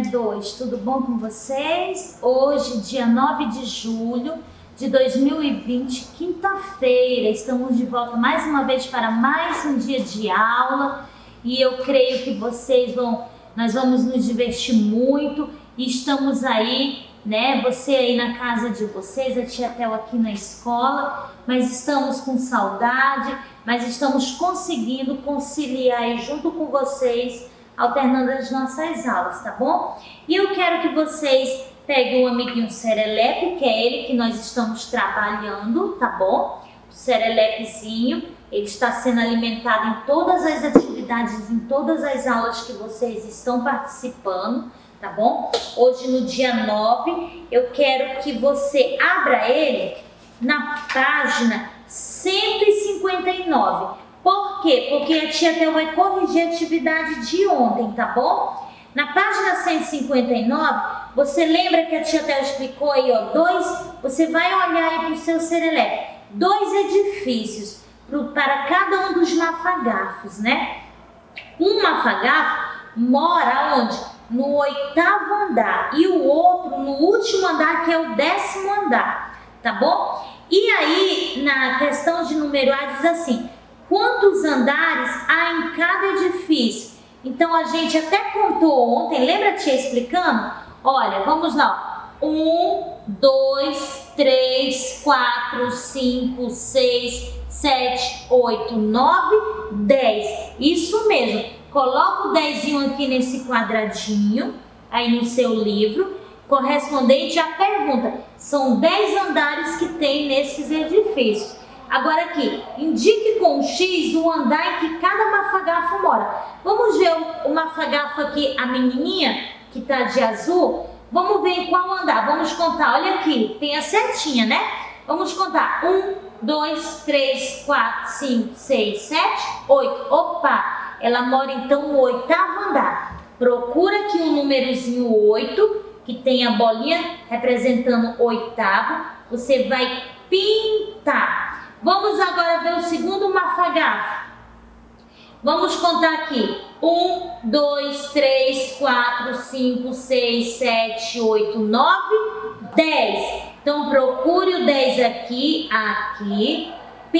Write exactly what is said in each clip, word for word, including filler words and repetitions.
dois, tudo bom com vocês? Hoje, dia nove de julho de dois mil e vinte, quinta-feira, estamos de volta mais uma vez para mais um dia de aula e eu creio que vocês vão, nós vamos nos divertir muito e estamos aí, né? Você aí na casa de vocês, a tia Tel aqui na escola, mas estamos com saudade, mas estamos conseguindo conciliar aí junto com vocês, alternando as nossas aulas, tá bom? E eu quero que vocês peguem o amiguinho Serelepe, que é ele que nós estamos trabalhando, tá bom? O Serelepezinho, ele está sendo alimentado em todas as atividades, em todas as aulas que vocês estão participando, tá bom? Hoje, no dia nove, eu quero que você abra ele na página cento e cinquenta e nove. Por quê? Porque a tia Tel vai corrigir a atividade de ontem, tá bom? Na página cento e cinquenta e nove, você lembra que a tia Tel explicou aí, ó, dois, você vai olhar aí para o seu Serelepe, dois edifícios pro, para cada um dos mafagafos, né? Um mafagafo mora onde? No oitavo andar e o outro no último andar, que é o décimo andar, tá bom? E aí, na questão de número A, diz assim: quantos andares há em cada edifício? Então, a gente até contou ontem, lembra a tia explicando? Olha, vamos lá. Um, dois, três, quatro, cinco, seis, sete, oito, nove, dez. Isso mesmo. Coloca o dezinho aqui nesse quadradinho, aí no seu livro, correspondente à pergunta. São dez andares que tem nesses edifícios. Agora aqui, indique com X o andar em que cada mafagafo mora. Vamos ver o, o mafagafo aqui, a menininha que tá de azul. Vamos ver em qual andar. Vamos contar, olha aqui, tem a setinha, né? Vamos contar. Um, dois, três, quatro, cinco, seis, sete, oito. Opa, ela mora então no oitavo andar. Procura aqui o númerozinho oito, que tem a bolinha representando o oitavo. Você vai pintar. Vamos agora ver o segundo mafagafo. Vamos contar aqui. Um, dois, três, quatro, cinco, seis, sete, oito, nove, dez. Então procure o dez aqui, aqui.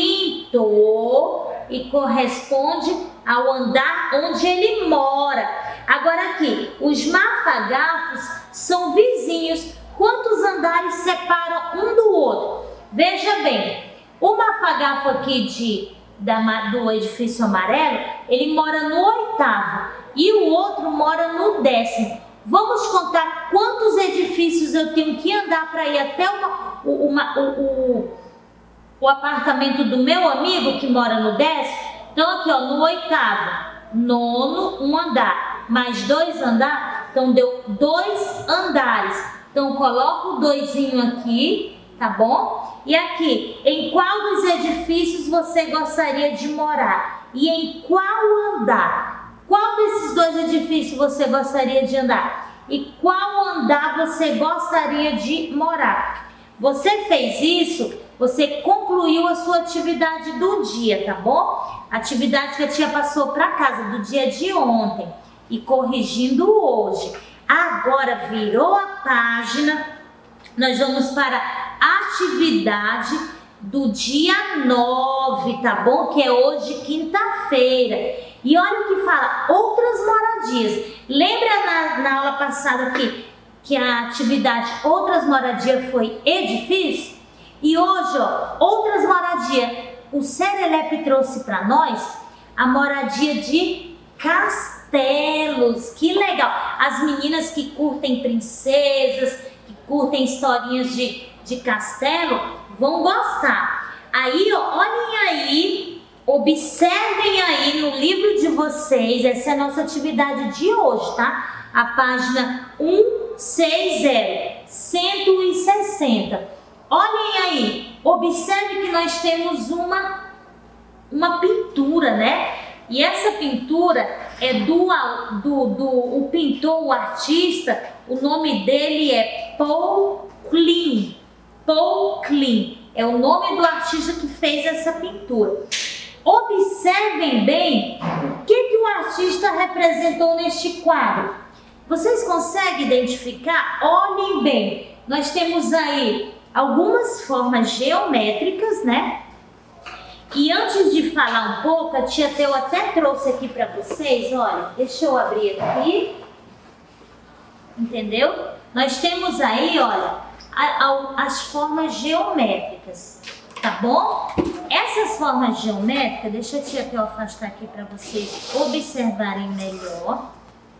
Pintou e corresponde ao andar onde ele mora. Agora aqui, os mafagafos são vizinhos. Quantos andares separam um do outro? Veja bem. O mafagafo aqui de, da, do edifício amarelo, ele mora no oitavo e o outro mora no décimo. Vamos contar quantos edifícios eu tenho que andar para ir até uma, uma, o, o, o apartamento do meu amigo que mora no décimo. Então aqui, ó, no oitavo, nono, um andar, mais dois andares, então deu dois andares. Então coloca o doisinho aqui, tá bom? E aqui, em qual dos edifícios você gostaria de morar? E em qual andar? Qual desses dois edifícios você gostaria de andar? E qual andar você gostaria de morar? Você fez isso, você concluiu a sua atividade do dia, tá bom? Atividade que a tia passou para casa do dia de ontem e corrigindo hoje. Agora virou a página, nós vamos para atividade do dia nove, tá bom? Que é hoje, quinta-feira. E olha o que fala, outras moradias. Lembra na, na aula passada que, que a atividade outras moradias foi edifício? E hoje, ó, outras moradias. O Serelepe trouxe para nós a moradia de castelos. Que legal! As meninas que curtem princesas, que curtem historinhas de de castelo, vão gostar. Aí, ó, olhem aí, observem aí no livro de vocês, essa é a nossa atividade de hoje, tá? A página cento e sessenta, cento e sessenta. Olhem aí, observe que nós temos uma, uma pintura, né? E essa pintura é do, do, do o pintor, o artista, o nome dele é Paul Klee. Paul Klee é o nome do artista que fez essa pintura. Observem bem o que, que o artista representou neste quadro. Vocês conseguem identificar? Olhem bem, nós temos aí algumas formas geométricas, né? E antes de falar um pouco, a tia Theo até trouxe aqui para vocês, olha, deixa eu abrir aqui, entendeu? Nós temos aí, olha, a, a, as formas geométricas, tá bom? Essas formas geométricas, deixa a tia Theo afastar aqui para vocês observarem melhor.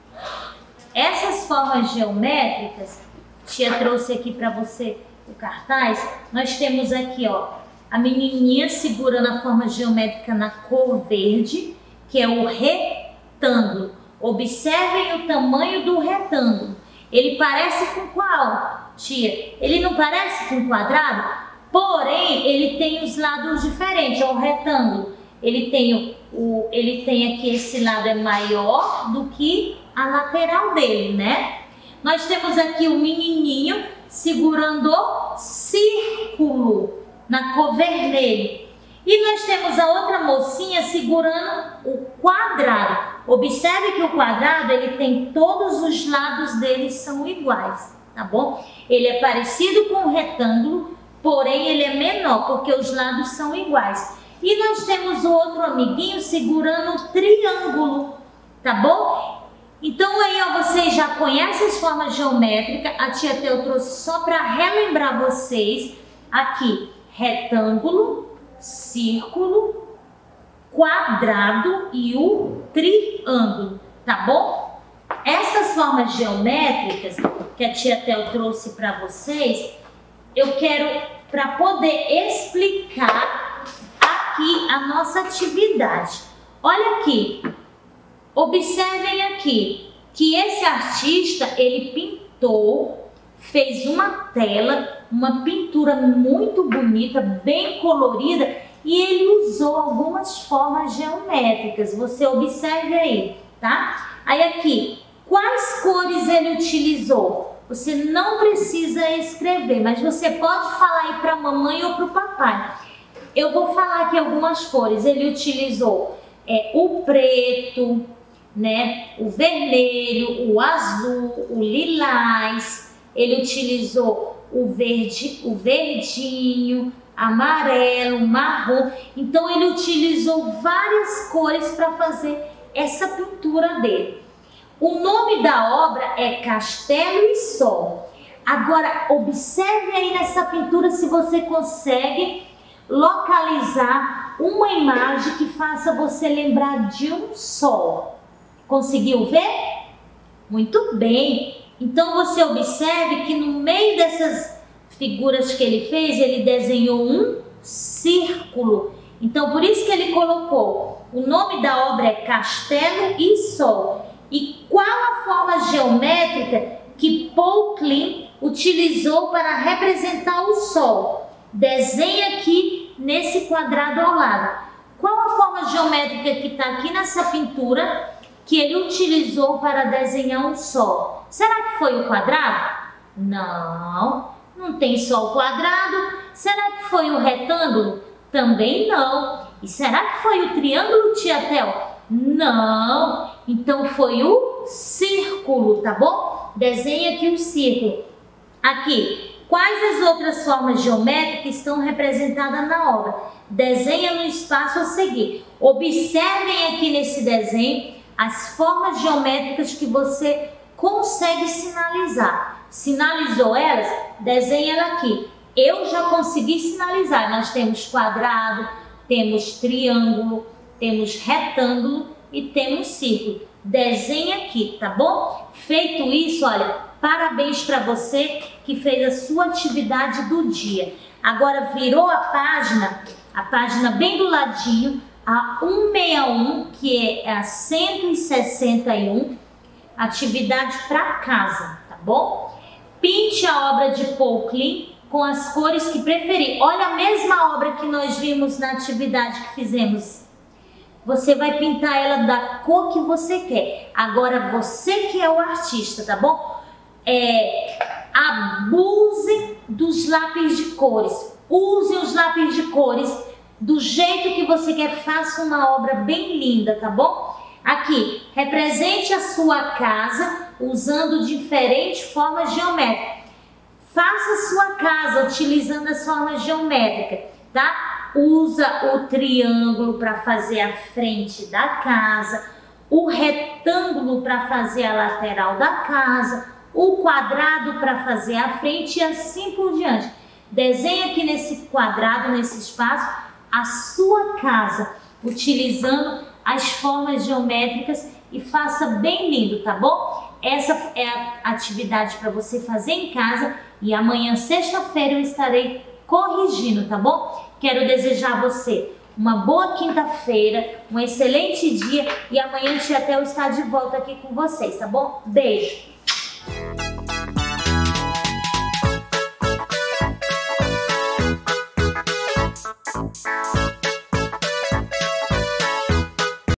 Essas formas geométricas, a tia trouxe aqui para você o cartaz, nós temos aqui, ó, a menininha segurando a forma geométrica na cor verde, que é o retângulo. Observem o tamanho do retângulo. Ele parece com qual, tia? Ele não parece com um quadrado? Porém, ele tem os lados diferentes. Ó, o retângulo, ele tem, o, ele tem aqui, esse lado é maior do que a lateral dele, né? Nós temos aqui o menininho segurando o círculo na cor vermelha. E nós temos a outra mocinha segurando o quadrado. Observe que o quadrado, ele tem todos os lados dele são iguais, tá bom? Ele é parecido com o retângulo, porém ele é menor, porque os lados são iguais. E nós temos o outro amiguinho segurando o triângulo, tá bom? Então aí, ó, vocês já conhecem as formas geométricas. A tia Theo trouxe só para relembrar vocês aqui. Retângulo, círculo, quadrado e o triângulo, tá bom? Essas formas geométricas que a tia Theo trouxe para vocês, eu quero para poder explicar aqui a nossa atividade. Olha aqui, observem aqui que esse artista, ele pintou, fez uma tela, uma pintura muito bonita, bem colorida, e ele usou algumas formas geométricas. Você observe aí, tá? Aí aqui, quais cores ele utilizou? Você não precisa escrever, mas você pode falar aí para a mamãe ou para o papai. Eu vou falar aqui algumas cores. Ele utilizou é, o preto, né? O vermelho, o azul, o lilás. Ele utilizou o verde, o verdinho, amarelo, marrom. Então ele utilizou várias cores para fazer essa pintura dele. O nome da obra é Castelo e Sol. Agora observe aí nessa pintura se você consegue localizar uma imagem que faça você lembrar de um sol. Conseguiu ver? Muito bem. Então você observe que no meio dessas figuras que ele fez, ele desenhou um círculo. Então por isso que ele colocou, o nome da obra é Castelo e Sol. E qual a forma geométrica que Paul Klee utilizou para representar o Sol? Desenhe aqui nesse quadrado ao lado. Qual a forma geométrica que está aqui nessa pintura que ele utilizou para desenhar um Sol? Será que foi o quadrado? Não, não tem só o quadrado. Será que foi o retângulo? Também não. E será que foi o triângulo, tia Theo? Não. Então foi o círculo, tá bom? Desenha aqui o círculo. Aqui, quais as outras formas geométricas estão representadas na obra? Desenha no espaço a seguir. Observem aqui nesse desenho as formas geométricas que você consegue sinalizar. Sinalizou elas? Desenha ela aqui. Eu já consegui sinalizar. Nós temos quadrado, temos triângulo, temos retângulo e temos círculo. Desenha aqui, tá bom? Feito isso, olha, parabéns para você que fez a sua atividade do dia. Agora virou a página, a página bem do ladinho, a cento e sessenta e um, que é a cento e sessenta e um, atividade para casa, tá bom? Pinte a obra de Paul Klee com as cores que preferir. Olha a mesma obra que nós vimos na atividade que fizemos. Você vai pintar ela da cor que você quer. Agora você que é o artista, tá bom? É, abuse dos lápis de cores. Use os lápis de cores do jeito que você quer. Faça uma obra bem linda, tá bom? Aqui, represente a sua casa usando diferentes formas geométricas. Faça sua casa utilizando as formas geométricas, tá? Usa o triângulo para fazer a frente da casa, o retângulo para fazer a lateral da casa, o quadrado para fazer a frente e assim por diante. Desenhe aqui nesse quadrado, nesse espaço, a sua casa, utilizando as formas geométricas e faça bem lindo, tá bom? Essa é a atividade para você fazer em casa e amanhã, sexta-feira, eu estarei corrigindo, tá bom? Quero desejar a você uma boa quinta-feira, um excelente dia e amanhã a Tia Tel está de volta aqui com vocês, tá bom? Beijo! Bye.